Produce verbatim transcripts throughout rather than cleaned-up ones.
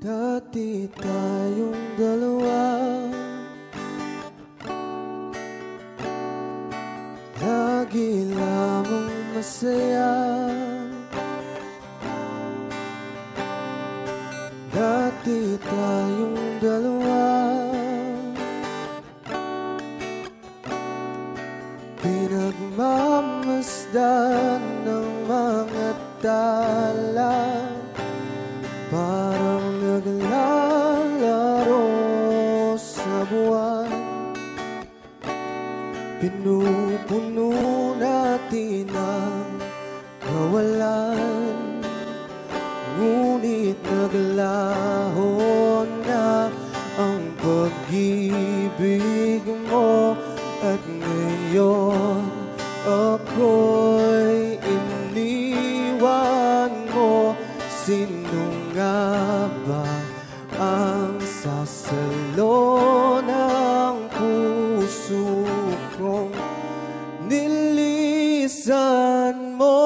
Dati tayong dalawa, lagi lamang masaya. Dati tayong dalawa, pinagmamasdan ng mga tala, parang naglalaro sa buwan. Pinupuno natin ang kawalan, ngunit naglaho na ang pag-ibig mo. At ngayon ako'y iniwan mo. Sino nga ba ang sasalo ng puso kong nilisan mo?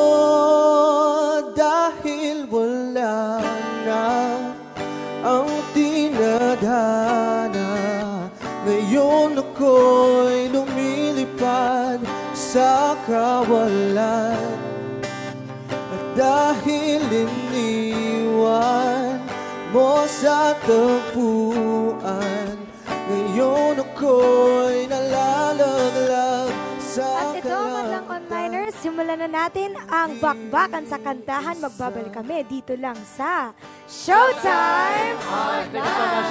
Dahil wala na ang tinadhana, ngayon ako'y lumilipad sa kawalan. At dahil iniwan mo sa tagpuan, ngayon ako'y nalalaglag sa At ito, madlang onliners, simulan na natin ang bakbakan sa kantahan. Magbabalik kami dito lang sa Showtime Online!